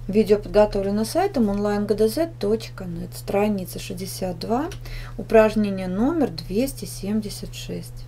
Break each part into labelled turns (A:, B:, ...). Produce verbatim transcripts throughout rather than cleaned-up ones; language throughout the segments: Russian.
A: Видео подготовлено сайтом онлайн гэ дэ зет точка нет, страница шестьдесят два, упражнение номер двести семьдесят шесть.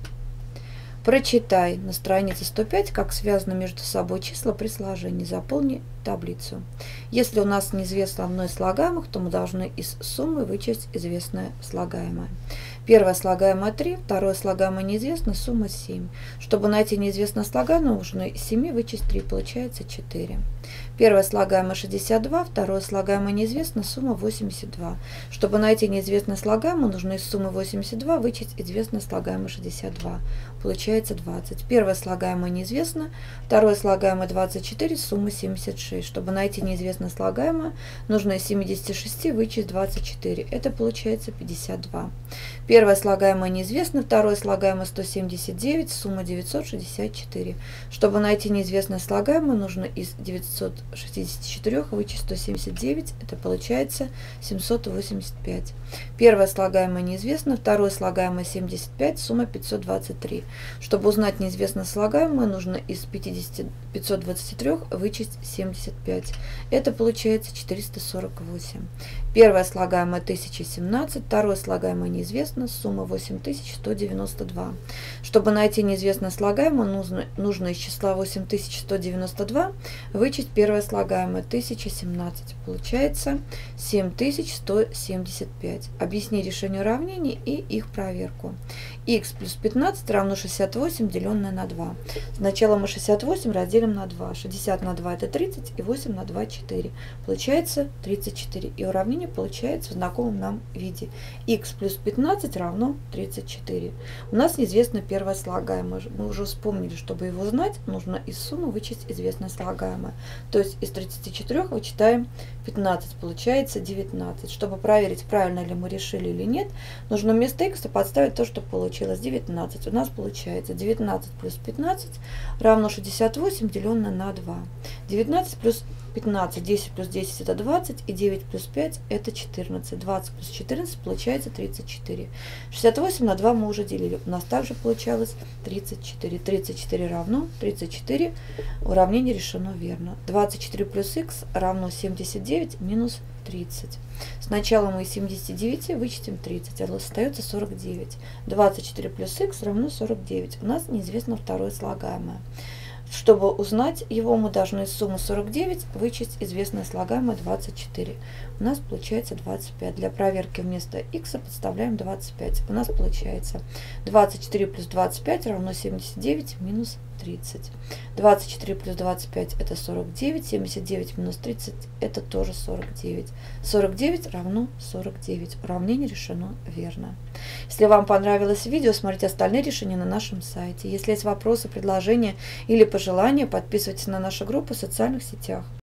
A: Прочитай на странице сто пять, как связаны между собой числа при сложении. Заполни таблицу. Если у нас неизвестно одно из слагаемых, то мы должны из суммы вычесть известное слагаемое. Первое слагаемое три, второе слагаемое неизвестно, сумма семь. Чтобы найти неизвестное слагаемое, нужно из семи вычесть три, получается четыре. Первое слагаемое шестьдесят два, второе слагаемое неизвестно, сумма восемьдесят два. Чтобы найти неизвестное слагаемое, нужно из суммы восемьдесят два вычесть известное слагаемое шестьдесят два. Получается двадцать. Первое слагаемое неизвестно, второе слагаемое двадцать четыре, сумма семьдесят шесть. Чтобы найти неизвестное слагаемое, нужно из семидесяти шести вычесть двадцать четыре. Это получается пятьдесят два. Первое слагаемое неизвестно, второе слагаемое сто семьдесят девять, сумма девятьсот шестьдесят четыре. Чтобы найти неизвестное слагаемое, нужно из девятисот шестидесяти четырёх вычесть сто семьдесят девять, это получается семьсот восемьдесят пять. Первое слагаемое неизвестно, второе слагаемое семьдесят пять, сумма пятьсот двадцать три. Чтобы узнать неизвестное слагаемое, нужно из пятидесяти пятисот двадцати трёх вычесть семьдесят пять, это получается четыреста сорок восемь. Первое слагаемое тысяча семнадцать, второе слагаемое неизвестно, сумма восемь тысяч сто девяносто два. Чтобы найти неизвестное слагаемое, нужно, нужно из числа восемь тысяч сто девяносто два вычесть первое слагаемое тысяча семнадцать. Получается семь тысяч сто семьдесят пять. Объясни решение уравнений и их проверку. Х плюс пятнадцать равно шестьдесят восемь, деленное на два. Сначала мы шестьдесят восемь разделим на два. шестьдесят на два это тридцать, и восемь на два четыре. Получается тридцать четыре. И уравнение получается в знакомом нам виде. Х плюс пятнадцать равно тридцать четыре. У нас неизвестно первое слагаемое. Мы уже вспомнили, чтобы его знать, нужно из суммы вычесть известное слагаемое. То есть из тридцати четырёх вычитаем пятнадцать, получается девятнадцать. Чтобы проверить, правильно ли мы решили или нет, нужно вместо х подставить то, что получилось. девятнадцать. У нас получается девятнадцать плюс пятнадцать равно шестьдесят восемь, деленное на два. девятнадцать плюс пятнадцать, десять плюс десять это двадцать, и девять плюс пять это четырнадцать. двадцать плюс четырнадцать получается тридцать четыре. шестьдесят восемь на два мы уже делили. У нас также получалось тридцать четыре. тридцать четыре равно тридцать четыре. Уравнение решено верно. двадцать четыре плюс х равно семьдесят девять минус тридцать. Сначала мы из семидесяти девяти вычтем тридцать, а остается сорок девять. двадцать четыре плюс х равно сорок девять. У нас неизвестно второе слагаемое. Чтобы узнать его, мы должны из суммы сорок девять вычесть известное слагаемое двадцать четыре. У нас получается двадцать пять. Для проверки вместо х подставляем двадцать пять. У нас получается двадцать четыре плюс двадцать пять равно семьдесят девять минус тридцать. двадцать четыре плюс двадцать пять это сорок девять. семьдесят девять минус тридцать это тоже сорок девять. сорок девять равно сорок девять. Уравнение решено верно. Если вам понравилось видео, смотрите остальные решения на нашем сайте. Если есть вопросы, предложения или пожелания, подписывайтесь на нашу группу в социальных сетях.